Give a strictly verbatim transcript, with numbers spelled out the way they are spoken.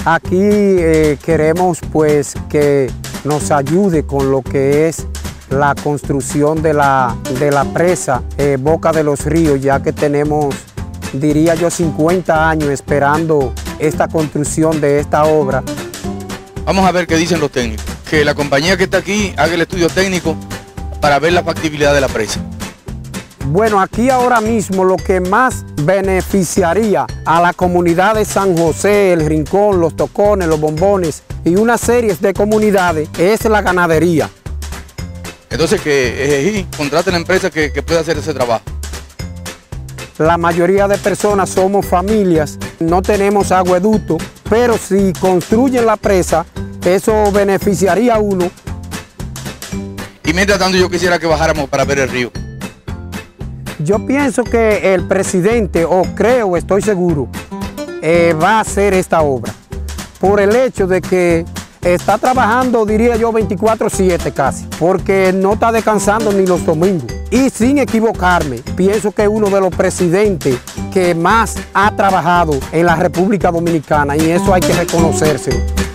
Aquí eh, queremos pues que nos ayude con lo que es la construcción de la, de la presa eh, Boca de los Ríos, ya que tenemos, diría yo, cincuenta años esperando esta construcción de esta obra. Vamos a ver qué dicen los técnicos, que la compañía que está aquí haga el estudio técnico para ver la factibilidad de la presa. Bueno, aquí ahora mismo lo que más beneficiaría a la comunidad de San José, El Rincón, Los Tocones, Los Bombones y una serie de comunidades es la ganadería. Entonces que eh, contraten la empresa que, que pueda hacer ese trabajo. La mayoría de personas somos familias, no tenemos acueducto, pero si construyen la presa, eso beneficiaría a uno. Y mientras tanto yo quisiera que bajáramos para ver el río. Yo pienso que el presidente, o creo, estoy seguro, eh, va a hacer esta obra, por el hecho de que está trabajando, diría yo, veinticuatro siete casi, porque no está descansando ni los domingos. Y sin equivocarme, pienso que es uno de los presidentes que más ha trabajado en la República Dominicana, y eso hay que reconocérselo.